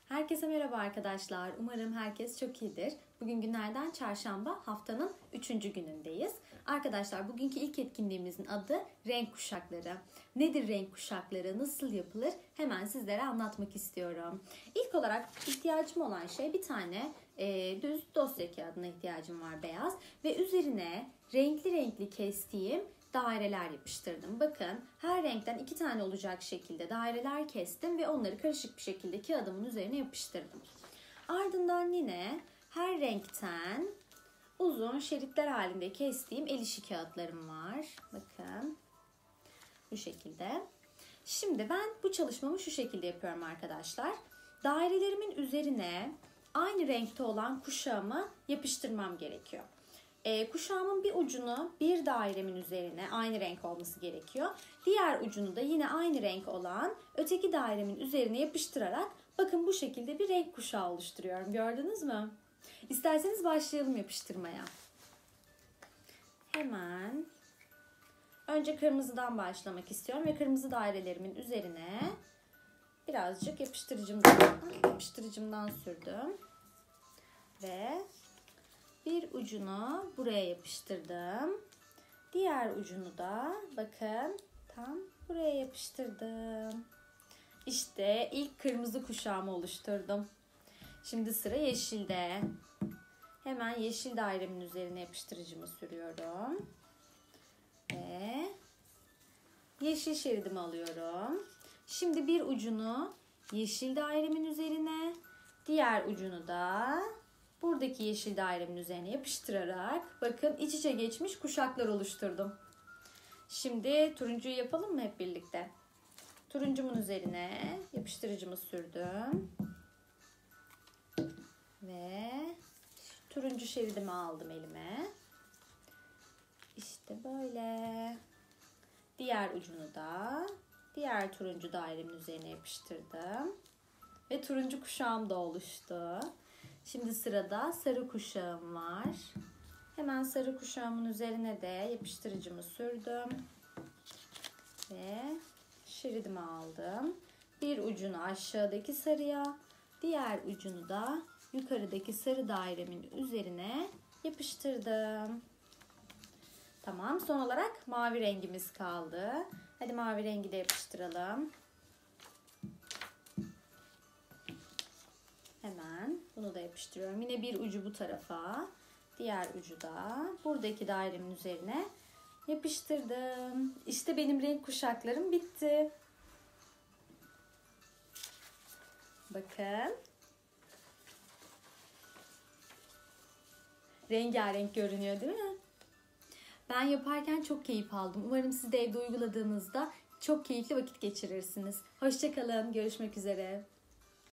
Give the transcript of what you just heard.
Herkese merhaba arkadaşlar. Umarım herkes çok iyidir. Bugün günlerden çarşamba, haftanın 3. günündeyiz. Arkadaşlar bugünkü ilk etkinliğimizin adı renk kuşakları. Nedir renk kuşakları, nasıl yapılır hemen sizlere anlatmak istiyorum. İlk olarak ihtiyacım olan şey bir tane düz dosya kağıdına ihtiyacım var, beyaz. Ve üzerine renkli renkli kestiğim daireler yapıştırdım. Bakın her renkten 2 tane olacak şekilde daireler kestim ve onları karışık bir şekilde kağıdımın üzerine yapıştırdım. Ardından yine her renkten uzun şeritler halinde kestiğim el işi kağıtlarım var. Bakın bu şekilde. Şimdi ben bu çalışmamı şu şekilde yapıyorum arkadaşlar. Dairelerimin üzerine aynı renkte olan kuşağımı yapıştırmam gerekiyor. Kuşağımın bir ucunu bir dairemin üzerine aynı renk olması gerekiyor. Diğer ucunu da yine aynı renk olan öteki dairemin üzerine yapıştırarak bakın bu şekilde bir renk kuşağı oluşturuyorum. Gördünüz mü? İsterseniz başlayalım yapıştırmaya. Hemen önce kırmızıdan başlamak istiyorum ve kırmızı dairelerimin üzerine birazcık yapıştırıcımdan sürdüm. Ve bir ucunu buraya yapıştırdım. Diğer ucunu da bakın tam buraya yapıştırdım. İşte ilk kırmızı kuşağımı oluşturdum. Şimdi sıra yeşilde. Hemen yeşil dairemin üzerine yapıştırıcımı sürüyorum. Ve yeşil şeridimi alıyorum. Şimdi bir ucunu yeşil dairemin üzerine, diğer ucunu da buradaki yeşil dairemin üzerine yapıştırarak bakın iç içe geçmiş kuşaklar oluşturdum. Şimdi turuncuyu yapalım mı hep birlikte? Turuncumun üzerine yapıştırıcımı sürdüm. Ve turuncu şeridimi aldım elime. İşte böyle. Diğer ucunu da diğer turuncu dairemin üzerine yapıştırdım. Ve turuncu kuşağım da oluştu. Şimdi sırada sarı kuşağım var. Hemen sarı kuşağımın üzerine de yapıştırıcımı sürdüm. Ve şeridimi aldım. Bir ucunu aşağıdaki sarıya, diğer ucunu da yukarıdaki sarı dairemin üzerine yapıştırdım. Tamam, son olarak mavi rengimiz kaldı. Hadi mavi rengi de yapıştıralım. Hemen bunu da yapıştırıyorum. Yine bir ucu bu tarafa, diğer ucu da buradaki dairemin üzerine yapıştırdım. İşte benim renk kuşaklarım bitti. Bakın. Rengarenk görünüyor değil mi? Ben yaparken çok keyif aldım. Umarım siz de evde uyguladığınızda çok keyifli vakit geçirirsiniz. Hoşça kalın. Görüşmek üzere.